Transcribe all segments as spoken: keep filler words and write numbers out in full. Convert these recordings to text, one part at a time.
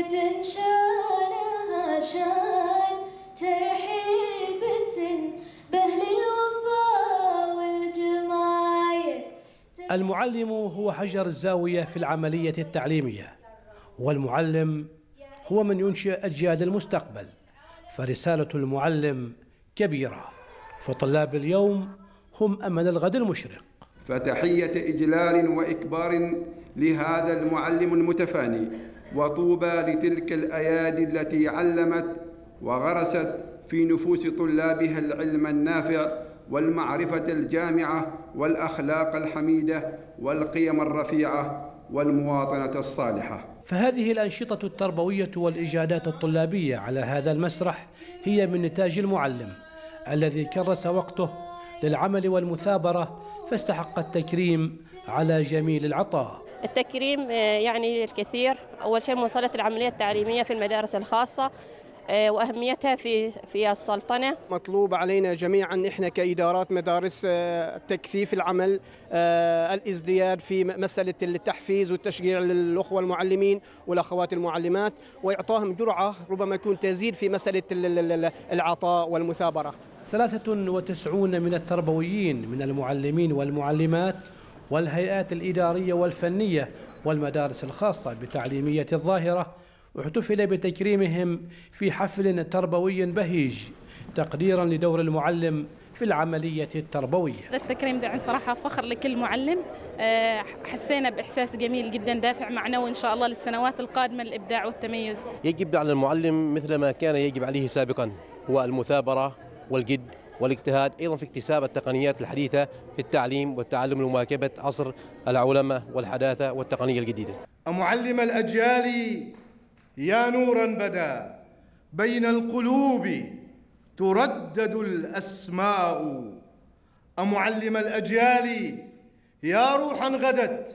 شانها شان ترحيبة بأهل الوفا والجمايل. المعلم هو حجر الزاوية في العملية التعليمية، والمعلم هو من ينشئ أجيال المستقبل، فرسالة المعلم كبيرة، فطلاب اليوم هم أمل الغد المشرق. فتحية إجلال وإكبار لهذا المعلم المتفاني، وطوبى لتلك الأيادي التي علمت وغرست في نفوس طلابها العلم النافع والمعرفة الجامعة والأخلاق الحميدة والقيم الرفيعة والمواطنة الصالحة. فهذه الأنشطة التربوية والإجادات الطلابية على هذا المسرح هي من نتاج المعلم الذي كرس وقته للعمل والمثابرة، فاستحق التكريم على جميل العطاء. التكريم يعني الكثير. أول شيء مواصلة العملية التعليمية في المدارس الخاصة وأهميتها في في السلطنة. مطلوب علينا جميعا إحنا كإدارات مدارس تكثيف العمل، الازدياد في مسألة التحفيز والتشجيع للأخوة المعلمين والأخوات المعلمات، وإعطاهم جرعة ربما يكون تزيد في مسألة العطاء والمثابرة. ثلاثة وتسعون من التربويين من المعلمين والمعلمات والهيئات الإدارية والفنية والمدارس الخاصة بتعليمية الظاهرة واحتفل بتكريمهم في حفل تربوي بهيج تقديرا لدور المعلم في العملية التربوية. التكريم ده صراحة فخر لكل معلم، حسينا بإحساس جميل جدا دافع معنوي إن شاء الله للسنوات القادمة للإبداع والتميز. يجب على المعلم مثل ما كان يجب عليه سابقا هو المثابرة والجد والاجتهاد، أيضا في اكتساب التقنيات الحديثة في التعليم والتعلم لمواكبة عصر العولمة والحداثة والتقنية الجديدة. معلم الأجيال يا نورا بدا بين القلوب تردد الأسماء، أمعلم الأجيال يا روحا غدت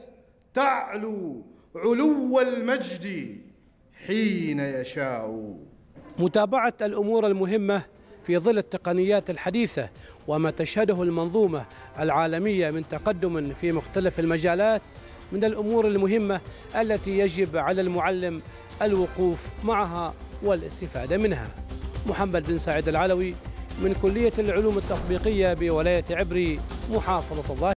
تعلو علو المجد حين يشاء. متابعة الأمور المهمة في ظل التقنيات الحديثة وما تشهده المنظومة العالمية من تقدم في مختلف المجالات من الأمور المهمة التي يجب على المعلم الوقوف معها والاستفادة منها. محمد بن سعيد العلوي من كلية العلوم التطبيقية بولاية عبري، محافظة الظاهرة.